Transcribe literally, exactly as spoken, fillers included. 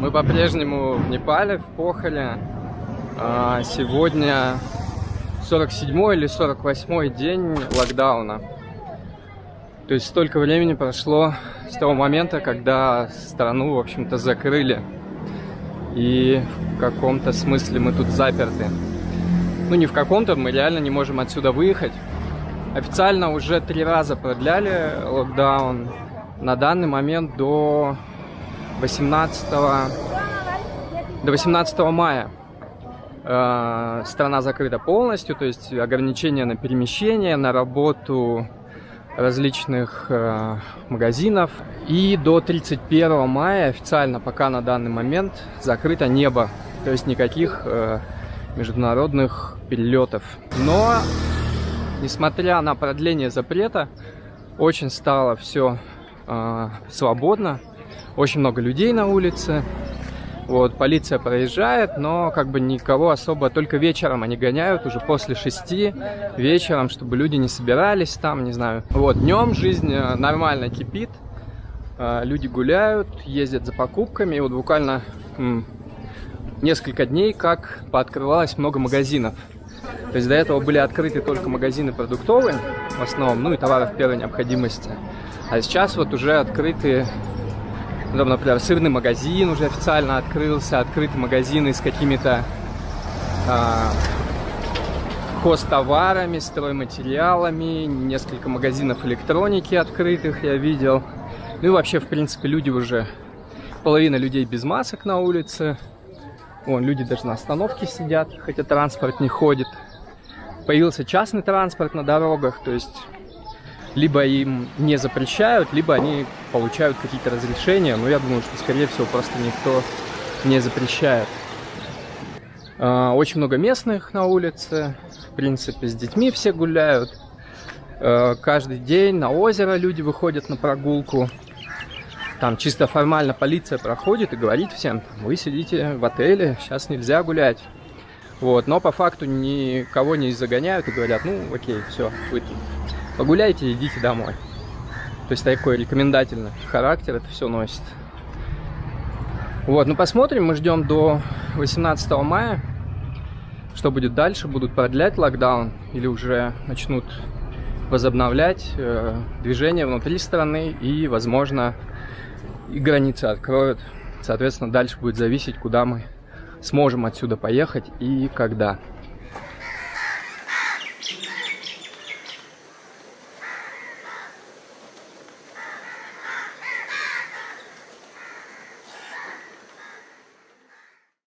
Мы по-прежнему в Непале, в Похаре. Сегодня сорок седьмой или сорок восьмой день локдауна. То есть столько времени прошло с того момента, когда страну, в общем-то, закрыли. И в каком-то смысле мы тут заперты. Ну, не в каком-то, мы реально не можем отсюда выехать. Официально уже три раза продляли локдаун. На данный момент до восемнадцатого, до восемнадцатого мая э, страна закрыта полностью, то есть ограничения на перемещение, на работу различных э, магазинов. И до тридцать первого мая официально пока на данный момент закрыто небо, то есть никаких э, международных перелетов. Но, несмотря на продление запрета, очень стало все э, свободно. Очень много людей на улице. Вот, полиция проезжает, но как бы никого особо, только вечером они гоняют, уже после шести вечером, чтобы люди не собирались там, не знаю. Вот, днем жизнь нормально кипит, люди гуляют, ездят за покупками. И вот буквально м, несколько дней как пооткрывалось много магазинов. То есть до этого были открыты только магазины продуктовые, в основном, ну и товаров первой необходимости. А сейчас вот уже открыты... Там, например, сырный магазин уже официально открылся, открыты магазины с какими-то а, хозтоварами, стройматериалами, несколько магазинов электроники открытых я видел. Ну и вообще, в принципе, люди уже, половина людей без масок на улице. Вон, люди даже на остановке сидят, хотя транспорт не ходит. Появился частный транспорт на дорогах, то есть... Либо им не запрещают, либо они получают какие-то разрешения. Но я думаю, что, скорее всего, просто никто не запрещает. Очень много местных на улице. В принципе, с детьми все гуляют. Каждый день на озеро люди выходят на прогулку. Там чисто формально полиция проходит и говорит всем: вы сидите в отеле, сейчас нельзя гулять. Вот. Но по факту никого не загоняют и говорят: ну окей, все, вы тут погуляйте, идите домой. То есть такой рекомендательный характер это все носит. Вот, ну посмотрим, мы ждем до восемнадцатого мая. Что будет дальше? Будут продлять локдаун или уже начнут возобновлять э, движение внутри страны и, возможно, и границы откроют. Соответственно, дальше будет зависеть, куда мы сможем отсюда поехать и когда.